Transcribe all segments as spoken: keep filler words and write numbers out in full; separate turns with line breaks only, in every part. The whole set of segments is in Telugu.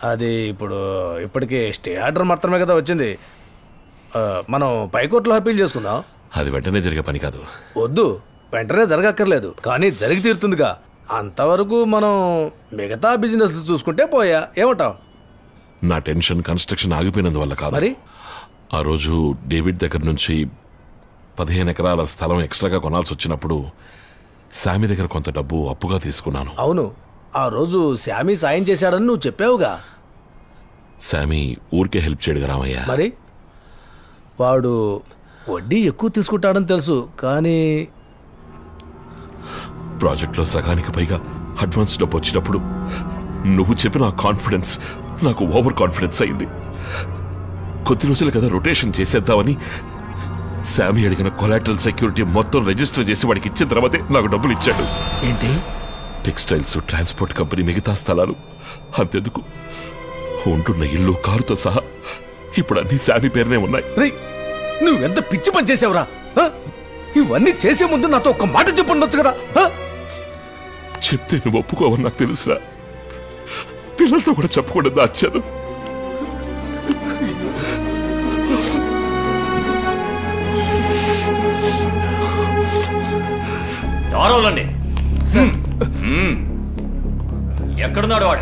అది ఇప్పుడు ఇప్పటికి స్టే ఆర్డర్ మాత్రమే కదా వచ్చింది. మనం పైకోర్టులో అప్పీల్ చేసుకుందాం.
అది వెంటనే జరిగే పని కాదు.
వద్దు, వెంటనే జరగక్కర్లేదు, కానీ జరిగి తీరుతుందిగా. అంతవరకు మనం మిగతా బిజినెస్ చూసుకుంటే పోయా. ఏమంటావు?
నా టెన్షన్ కన్స్ట్రక్షన్ ఆగిపోయినందువల్ల కాదు.
మరి
ఆ రోజు డేవిడ్ దగ్గర నుంచి పదిహేను ఎకరాల స్థలం ఎక్స్ట్రాగా కొనాల్సి వచ్చినప్పుడు శామి దగ్గర కొంత డబ్బు అప్పుగా తీసుకున్నాను.
అవును, ఆ రోజు శామి సాయం చేశాడని నువ్వు చెప్పావుగా.
శామి ఊరికే హెల్ప్ చేయడుగా రామయ్య.
మరి వాడు వడ్డీ ఎక్కువ తీసుకుంటాడని తెలుసు, కానీ
ప్రాజెక్ట్లో సగానికి పైగా అడ్వాన్స్ డబ్బు వచ్చినప్పుడు నువ్వు చెప్పిన కాన్ఫిడెన్స్ నాకు ఓవర్ కాన్ఫిడెన్స్ అయింది. కొద్ది రోజులు కదా రొటేషన్ చేసేద్దామని శామి అడిగిన కొలాటరల్ సెక్యూరిటీ మొత్తం రిజిస్టర్ చేసి వాడికి ఇచ్చిన తర్వాతే నాకు డబ్బులు ఇచ్చాడు.
ఏంటి?
టెక్స్టైల్స్, ట్రాన్స్పోర్ట్ కంపెనీ, మిగతా స్థలాలు, అంతెందుకు ఉంటున్న ఇల్లు, కారుతో సహా ఇప్పుడు అన్ని శామి పేరునే ఉన్నాయి.
నువ్వెంత పిచ్చి పని చేసావురా! ఇవన్నీ చేసే ముందు నాతో ఒక్క మాట చెప్పుండొచ్చు కదా.
చెప్తే నువ్వు ఒప్పుకోవని నాకు తెలుసురా. పిల్లలతో కూడా చెప్పకుండా దాచాను.
దారోలండి. ఎక్కడున్నాడు వాడు?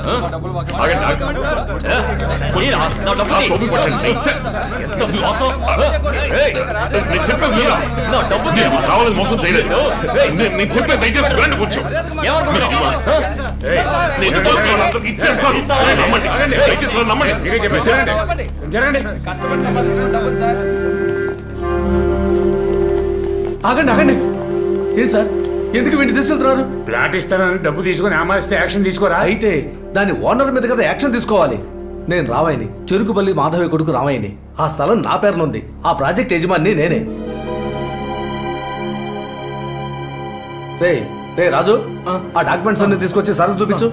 కావాలని మోసం చేయలేదు. నేను చెప్పే దయచేసి వినండి కొంచెం. ఇచ్చేస్తాను, నమ్మండి. దయచేసి నమ్మండి.
ఆగండి ఆగండి. ఏంటి సార్, ఎందుకు వీడిని తీసుకెళ్తున్నారు?
ప్లాట్ ఇస్తానని డబ్బు తీసుకుని ఆమారిస్తే యాక్షన్ తీసుకోరా?
అయితే దాని ఓనర్ మీద కదా యాక్షన్ తీసుకోవాలి. నేను రామయ్యని, చెరుకుపల్లి మాధవి కొడుకు రామయ్యని. ఆ స్థలం నా పేరునుంది. ఆ ప్రాజెక్ట్ యజమాని నేనే. రే రే రాజు, ఆ డాక్యుమెంట్స్ అన్ని తీసుకొచ్చి సార్ చూపించు.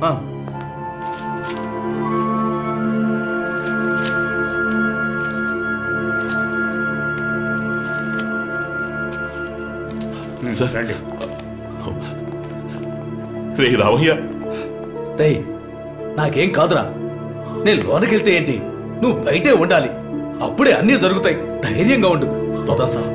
రండి. రే రామయ్య,
రే నాకేం కాదురా. నేను లోనకెళ్తే ఏంటి, నువ్వు బయటే ఉండాలి. అప్పుడే అన్నీ జరుగుతాయి. ధైర్యంగా ఉండు. పోతా సార్.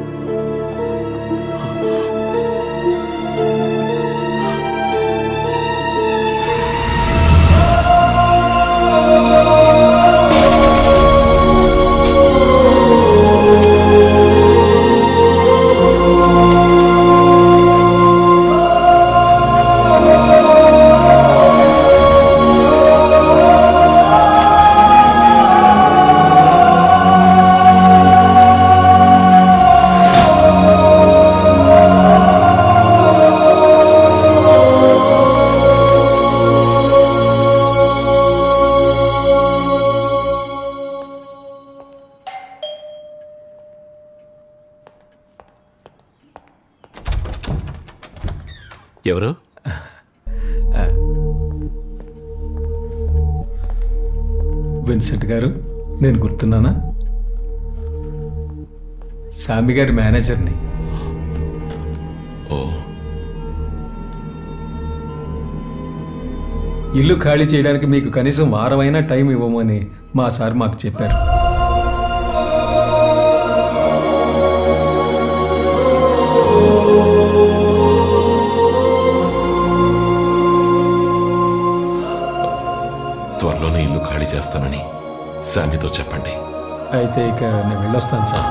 ఎవరు?
విన్సెంట్ గారు, నేను గుర్తున్నానా? శామి గారి మేనేజర్ని.
ఓ,
ఇల్లు ఖాళీ చేయడానికి మీకు కనీసం వారమైనా టైం ఇవ్వమని మా సార్ మాకు చెప్పారు.
త్వరలోనే ఇల్లు ఖాళీ చేస్తానని శామితో చెప్పండి.
అయితే ఇక నేను వెళ్ళొస్తాను సార్.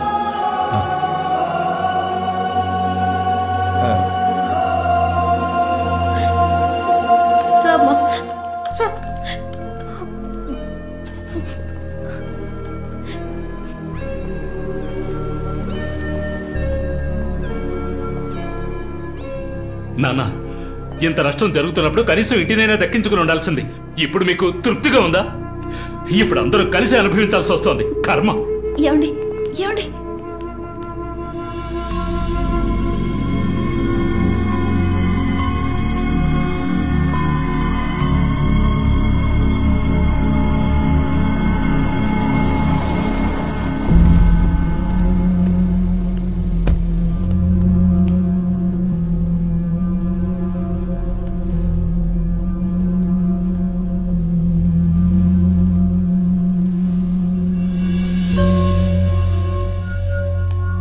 నాన్న, ఇంత నష్టం జరుగుతున్నప్పుడు కనీసం ఇంటినైనా దక్కించుకుని ఉండాల్సింది. ఇప్పుడు మీకు తృప్తిగా ఉందా? ఇప్పుడు అందరూ కలిసి అనుభవించాల్సి వస్తోంది. కర్మ.
ఏమండి ఏమండి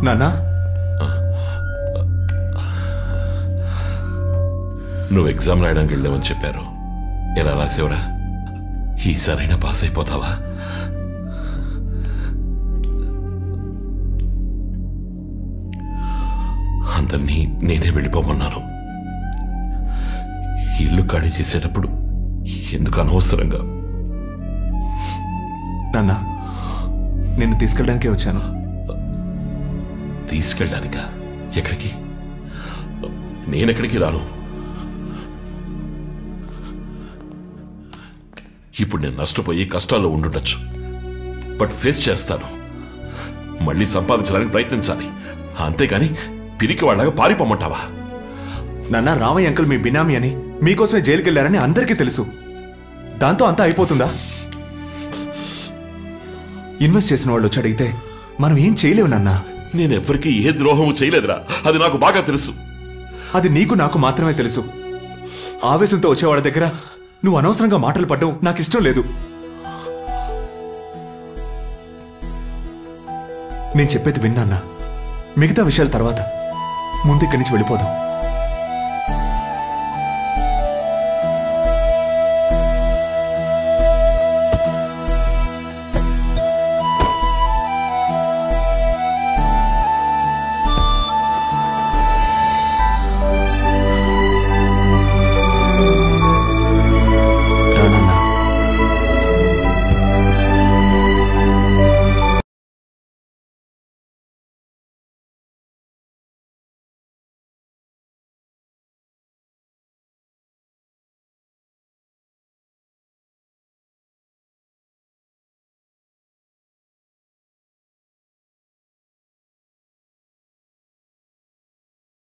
నాన్నా
నువ్వు ఎగ్జామ్ రాయడానికి వెళ్ళావని చెప్పారు. ఎలా రాసేవరా? ఈసారైనా పాస్ అయిపోతావా? అందరినీ నేనే వెళ్ళిపోమన్నాను. ఇల్లు ఖాళీ చేసేటప్పుడు ఎందుకు అనవసరంగా?
నాన్న, నిన్ను తీసుకెళ్ళడానికే వచ్చాను.
తీసుకెళ్ళడానికా? ఎక్కడికి? నేనెక్కడికి రాను. ఇప్పుడు నేను నష్టపోయి కష్టాల్లో ఉండుండొచ్చు, బట్ ఫేస్ చేస్తాను. మళ్ళీ సంపాదించడానికి ప్రయత్నించాలి, అంతేగాని పిరికి వాళ్ళగా పారిపోమంటావా?
నాన్న, రామయ్య అంకుల్ మీ బినామీ అని, మీకోసమే జైలుకి వెళ్ళారని అందరికీ తెలుసు. దాంతో అంతా అయిపోతుందా? ఇన్వెస్ట్ చేసిన వాళ్ళు వచ్చి అడిగితే మనం ఏం చేయలేవు నాన్న.
నేనెవ్వరికీ ఏ ద్రోహము చేయలేదురా, అది నాకు బాగా తెలుసు.
అది నీకు నాకు మాత్రమే తెలుసు. ఆవేశంతో వచ్చేవాళ్ళ దగ్గర నువ్వు అనవసరంగా మాటలు పడ్డం నాకు ఇష్టం లేదు. నేను చెప్పేది విన్నాన్నా, మిగతా విషయాల తర్వాత ముందు ఇక్కడి నుంచి వెళ్ళిపోదాం.